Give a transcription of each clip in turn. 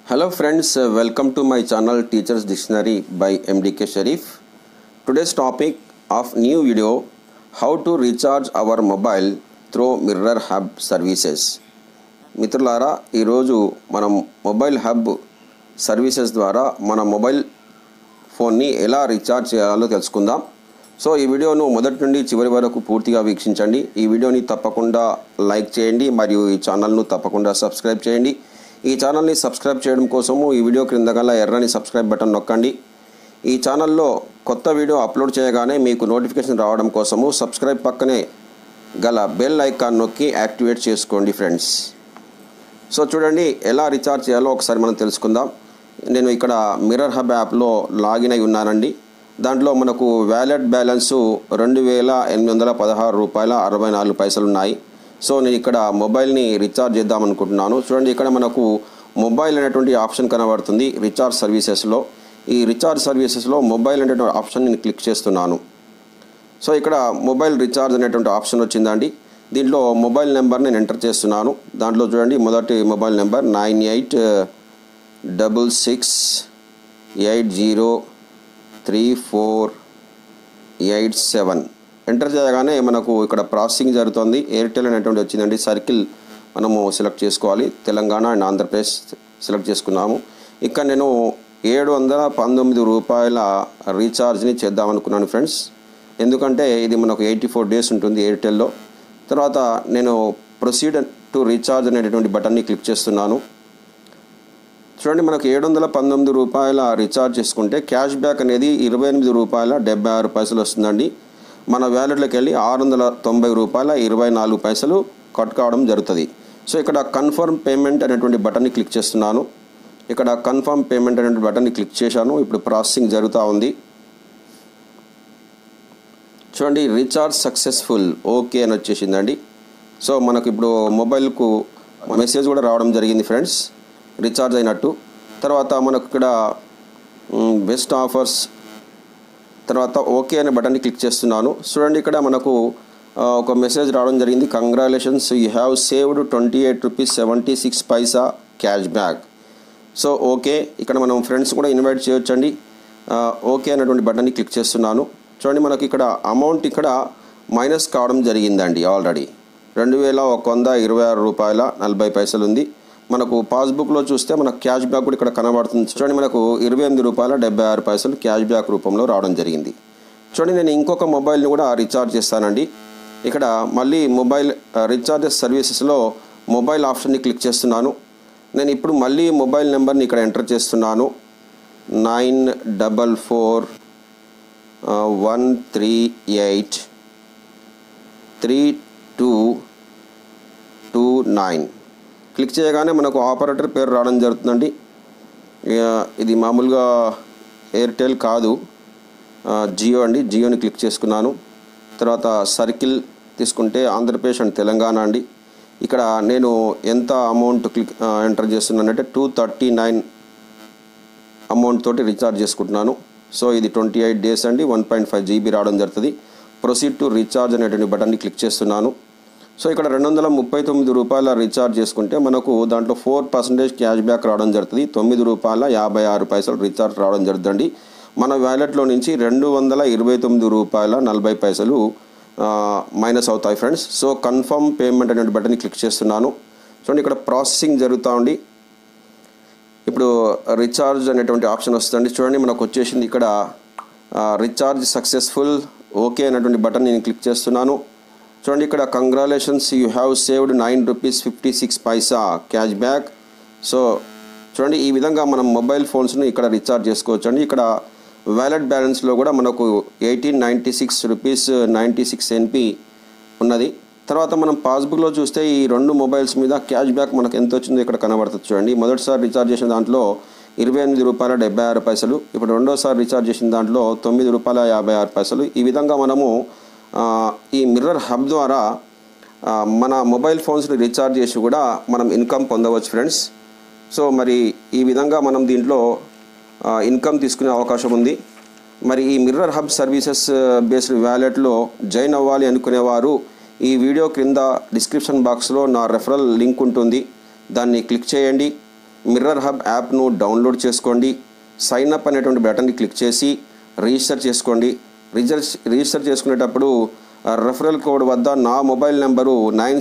Hello friends, welcome to my channel Teachers Dictionary by MDK SHAREEF. Today's topic of new video, how to recharge our mobile through mirror hub services. మిత్రులారా ఈరోజు మనం mobile hub services ద్వారా మన mobile ఫోన్ని ఎలా recharge చేయాలో తెలుసుకుందాం. So ఈ వీడియోను మొదటి నుండి చివరి వరకు పూర్తిగా వీక్షించండి. ఈ వీడియోని తప్పకుండా లైక్ చేయండి మరియు ఈ ఛానల్ను తప్పకుండా సబ్స్క్రైబ్ చేయండి. ఈ ఛానల్ని సబ్స్క్రైబ్ చేయడం కోసము ఈ వీడియో క్రింద గల ఎర్రని సబ్స్క్రైబ్ బటన్ నొక్కండి. ఈ ఛానల్లో కొత్త వీడియో అప్లోడ్ చేయగానే మీకు నోటిఫికేషన్ రావడం కోసము సబ్స్క్రైబ్ పక్కనే గల బెల్ ఐకాన్ నొక్కి యాక్టివేట్ చేసుకోండి ఫ్రెండ్స్. సో చూడండి ఎలా రీఛార్జ్ చేయాలో ఒకసారి మనం తెలుసుకుందాం. నేను ఇక్కడ మిర్రర్ హబ్ యాప్లో లాగిన్ అయి ఉన్నానండి. దాంట్లో మనకు వ్యాలెట్ బ్యాలెన్సు $2,816.64 ఉన్నాయి. సో నేను ఇక్కడ మొబైల్ని రీఛార్జ్ చేద్దాం అనుకుంటున్నాను. చూడండి ఇక్కడ మనకు మొబైల్ అనేటువంటి ఆప్షన్ కనబడుతుంది రీఛార్జ్ సర్వీసెస్లో. ఈ రీఛార్జ్ సర్వీసెస్లో మొబైల్ అనేటువంటి ఆప్షన్ నేను క్లిక్ చేస్తున్నాను. సో ఇక్కడ మొబైల్ రీఛార్జ్ అనేటువంటి ఆప్షన్ వచ్చిందండి. దీంట్లో మొబైల్ నెంబర్ నేను ఎంటర్ చేస్తున్నాను. దాంట్లో చూడండి మొదటి మొబైల్ నెంబర్ 9866803487. ఎంటర్ చేయగానే మనకు ఇక్కడ ప్రాసెసింగ్ జరుగుతుంది. ఎయిర్టెల్ అనేటువంటి వచ్చిందండి. సర్కిల్ మనము సెలెక్ట్ చేసుకోవాలి. తెలంగాణ అండ్ ఆంధ్రప్రదేశ్ సెలెక్ట్ చేసుకున్నాము. ఇక్కడ నేను $719 రీఛార్జ్ని చేద్దామనుకున్నాను ఫ్రెండ్స్. ఎందుకంటే ఇది మనకు 84 డేస్ ఉంటుంది ఎయిర్టెల్లో. తర్వాత నేను ప్రొసీడ్ టు రీఛార్జ్ అనేటువంటి బటన్ని క్లిక్ చేస్తున్నాను. చూడండి మనకు $719 రీఛార్జ్ చేసుకుంటే క్యాష్ బ్యాక్ అనేది $28.76 వస్తుందండి. మన వ్యాలెట్లోకి వెళ్ళి $690.24 కట్ కావడం జరుగుతుంది. సో ఇక్కడ కన్ఫర్మ్ పేమెంట్ అనేటువంటి బటన్ని క్లిక్ చేస్తున్నాను. ఇక్కడ కన్ఫర్మ్ పేమెంట్ అనేటువంటి బటన్ని క్లిక్ చేశాను. ఇప్పుడు ప్రాసెసింగ్ జరుగుతూ ఉంది. చూడండి రీఛార్జ్ సక్సెస్ఫుల్ ఓకే అని వచ్చేసిందండి. సో మనకు ఇప్పుడు మొబైల్కు మెసేజ్ కూడా రావడం జరిగింది ఫ్రెండ్స్, రీఛార్జ్ అయినట్టు. తర్వాత మనకు ఇక్కడ బెస్ట్ ఆఫర్స్ తర్వాత ఓకే అనే బటన్ని క్లిక్ చేస్తున్నాను. చూడండి ఇక్కడ మనకు ఒక మెసేజ్ రావడం జరిగింది. Congratulations, you have saved $28.76 cash back. So okay, ఇక్కడ మనం ఫ్రెండ్స్ కూడా ఇన్వైట్ చేయొచ్చండి. ఓకే అనేటువంటి బటన్ని క్లిక్ చేస్తున్నాను. చూడండి మనకి ఇక్కడ అమౌంట్ ఇక్కడ మైనస్ కావడం జరిగిందండి. ఆల్రెడీ $2,126.40 ఉంది. మనకు పాస్బుక్లో చూస్తే మనకు క్యాష్ బ్యాక్ కూడా ఇక్కడ కనబడుతుంది. చూడండి మనకు $28.76 క్యాష్ బ్యాక్ రూపంలో రావడం జరిగింది. చూడండి నేను ఇంకొక మొబైల్ని కూడా రీఛార్జ్ చేస్తానండి. ఇక్కడ మళ్ళీ మొబైల్ రీఛార్జెస్ సర్వీసెస్లో మొబైల్ ఆప్షన్ని క్లిక్ చేస్తున్నాను. నేను ఇప్పుడు మళ్ళీ మొబైల్ నెంబర్ని ఇక్కడ ఎంటర్ చేస్తున్నాను. 9441383229 క్లిక్ చేయగానే మనకు ఆపరేటర్ పేరు రావడం జరుగుతుందండి. ఇది మామూలుగా ఎయిర్టెల్ కాదు, జియో అండి. జియోని క్లిక్ చేసుకున్నాను. తర్వాత సర్కిల్ తీసుకుంటే ఆంధ్రప్రదేశ్ అండ్ తెలంగాణ అండి. ఇక్కడ నేను ఎంత అమౌంట్ ఎంటర్ చేస్తున్నానంటే 239 అమౌంట్ తోటి రీఛార్జ్ చేసుకుంటున్నాను. సో ఇది 28 డేస్ అండి. 1.5 GB రావడం జరుగుతుంది. ప్రొసీడ్ టు రీఛార్జ్ అనేటువంటి బటన్ని క్లిక్ చేస్తున్నాను. సో ఇక్కడ $239 రీఛార్జ్ చేసుకుంటే మనకు దాంట్లో 4% క్యాష్ బ్యాక్ రావడం జరుగుతుంది. $9.56 రీఛార్జ్ రావడం జరుగుతుందండి. మన వ్యాలెట్లో నుంచి $229.40 మైనస్ అవుతాయి ఫ్రెండ్స్. సో కన్ఫర్మ్ పేమెంట్ అనే బటన్ని క్లిక్ చేస్తున్నాను. చూడండి ఇక్కడ ప్రాసెసింగ్ జరుగుతూ ఉంది. ఇప్పుడు రీఛార్జ్ అనేటువంటి ఆప్షన్ వస్తుంది. చూడండి మనకు వచ్చేసింది ఇక్కడ రీఛార్జ్ సక్సెస్ఫుల్ ఓకే అనేటువంటి బటన్ నేను క్లిక్ చేస్తున్నాను. చూడండి ఇక్కడ congratulations, you have saved $9.56 cash back. So చూడండి ఈ విధంగా మనం మొబైల్ ఫోన్స్ను ఇక్కడ రీఛార్జ్ చేసుకోవచ్చు అండి. ఇక్కడ వ్యాలెట్ బ్యాలెన్స్లో కూడా మనకు $1896.96 ఉన్నది. తర్వాత మనం పాస్బుక్లో చూస్తే ఈ రెండు మొబైల్స్ మీద క్యాష్ బ్యాక్ మనకు ఎంత వచ్చిందో ఇక్కడ కనబడుతుంది. చూడండి మొదటిసారి రీఛార్జ్ చేసిన దాంట్లో $28.76. ఇప్పుడు రెండోసారి రీఛార్జ్ చేసిన దాంట్లో $9.56. ఈ విధంగా మనము ఈ మిర్రర్ హబ్ ద్వారా మన మొబైల్ ఫోన్స్ని రీఛార్జ్ చేసి కూడా మనం ఇన్కమ్ పొందవచ్చు ఫ్రెండ్స్. సో మరి ఈ విధంగా మనం దీంట్లో ఇన్కమ్ తీసుకునే అవకాశం ఉంది. మరి ఈ మిర్రర్ హబ్ సర్వీసెస్ బేస్డ్ వ్యాలెట్లో జాయిన్ అవ్వాలి అనుకునేవారు ఈ వీడియో క్రింద డిస్క్రిప్షన్ బాక్స్లో నా రెఫరల్ లింక్ ఉంటుంది. దాన్ని క్లిక్ చేయండి. మిర్రర్ హబ్ యాప్ను డౌన్లోడ్ చేసుకోండి. సైన్ అప్ అనేటువంటి బటన్ని క్లిక్ చేసి రిజిస్టర్ చేసుకోండి. రిజిస్టర్ చేసుకునేటప్పుడు రెఫరల్ కోడ్ వద్ద నా మొబైల్ నెంబరు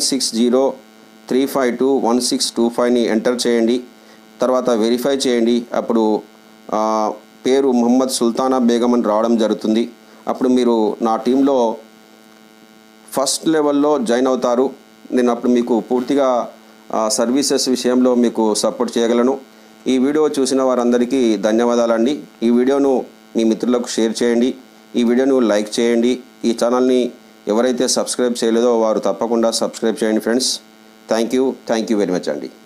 9603521625ని ఎంటర్ చేయండి. తర్వాత వెరిఫై చేయండి. అప్పుడు పేరు మొహమ్మద్ సుల్తానా బేగం అని రావడం జరుగుతుంది. అప్పుడు మీరు నా టీంలో ఫస్ట్ లెవెల్లో జాయిన్ అవుతారు. నేను అప్పుడు మీకు పూర్తిగా సర్వీసెస్ విషయంలో మీకు సపోర్ట్ చేయగలను. ఈ వీడియో చూసిన వారందరికీ ధన్యవాదాలండి. ఈ వీడియోను మీ మిత్రులకు షేర్ చేయండి. ఈ వీడియోను లైక్ చేయండి. ఈ ఛానల్ని ఎవరైతే సబ్స్క్రైబ్ చేయలేదో వారు తప్పకుండా సబ్స్క్రైబ్ చేయండి friends. Thank you very much అండి.